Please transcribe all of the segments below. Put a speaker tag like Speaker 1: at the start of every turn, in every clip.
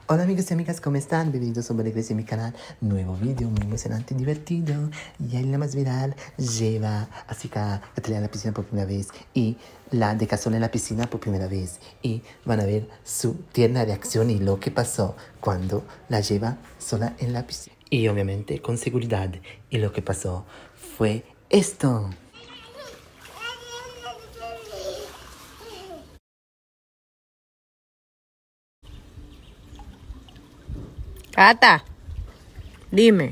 Speaker 1: Hola amigos y amigas, ¿cómo están? Bienvenidos un regreso a mi canal. Nuevo vídeo muy emocionante y divertido. Yailin, la más viral, lleva a su hija Catalina a la piscina por primera vez y la de Cazón en la piscina por primera vez. Y van a ver su tierna reacción y lo que pasó cuando la lleva sola en la piscina. Y obviamente con seguridad. Y lo que pasó fue esto.
Speaker 2: Cata, dime.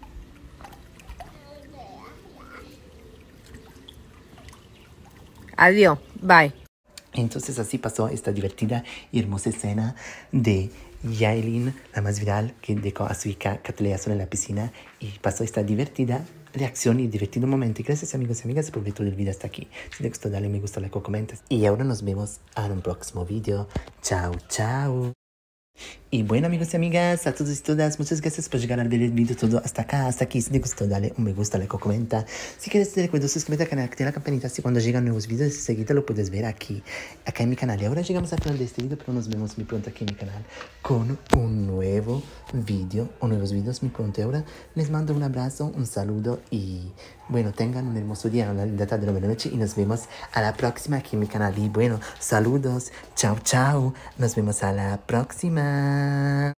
Speaker 2: Adiós, bye.
Speaker 1: Entonces así pasó esta divertida y hermosa escena de Yailin, la más viral, que dejó a su hija Catalina sola en la piscina y pasó esta divertida reacción y divertido momento. Y gracias amigos y amigas por ver todo el video hasta aquí. Si te gustó dale me gusta, like o comentas. Y ahora nos vemos en un próximo video. Chao, chao. Y bueno amigos y amigas, a todos y todas, muchas gracias por llegar a ver el video todo hasta acá, hasta aquí. Si te gustó dale un me gusta, like o comenta. Si quieres te recuerdo suscríbete al canal, activa la campanita así cuando llegan nuevos videos seguido lo puedes ver aquí, acá en mi canal. Y ahora llegamos al final de este video, pero nos vemos muy pronto aquí en mi canal con un nuevo video o nuevos videos muy pronto. Y ahora les mando un abrazo, un saludo y bueno, tengan un hermoso día, una linda tarde, una buena noche y nos vemos a la próxima aquí en mi canal. Y bueno, saludos, chao, chao, nos vemos a la próxima.